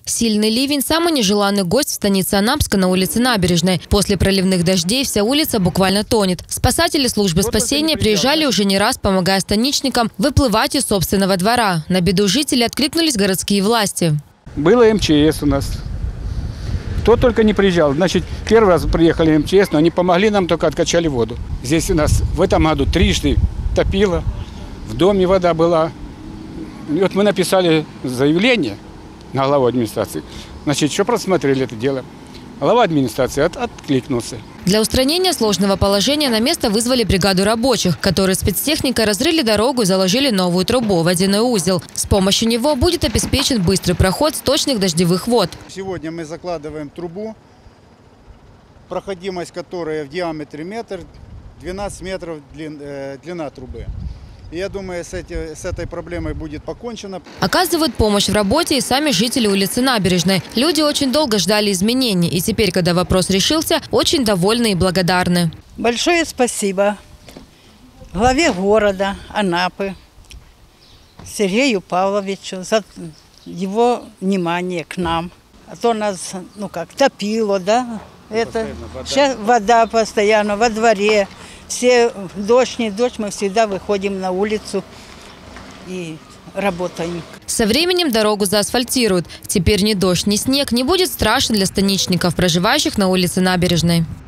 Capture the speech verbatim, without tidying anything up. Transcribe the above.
Сильный ливень – самый нежеланный гость в станице Анапска на улице Набережной. После проливных дождей вся улица буквально тонет. Спасатели службы спасения приезжали уже не раз, помогая станичникам выплывать из собственного двора. На беду жителей откликнулись городские власти. Было эм че эс у нас. Кто только не приезжал. Значит, первый раз приехали эм че эс, но они помогли нам, только откачали воду. Здесь у нас в этом году трижды топило, в доме вода была. И вот мы написали заявление на главу администрации. Значит, что просмотрели это дело. Глава администрации от, откликнулся. Для устранения сложного положения на место вызвали бригаду рабочих, которые спецтехникой разрыли дорогу и заложили новую трубу, водяной узел. С помощью него будет обеспечен быстрый проход сточных дождевых вод. Сегодня мы закладываем трубу, проходимость которой в диаметре метр, двенадцать метров длин, э, длина трубы. И я думаю, с, эти, с этой проблемой будет покончено. Оказывают помощь в работе и сами жители улицы Набережной. Люди очень долго ждали изменений. И теперь, когда вопрос решился, очень довольны и благодарны. Большое спасибо главе города Анапы Сергею Павловичу за его внимание к нам. А то нас, ну как, топило, да? Это вода. Сейчас вода постоянно во дворе. Все, дождь, не дождь, мы всегда выходим на улицу и работаем. Со временем дорогу заасфальтируют. Теперь ни дождь, ни снег не будет страшен для станичников, проживающих на улице Набережной.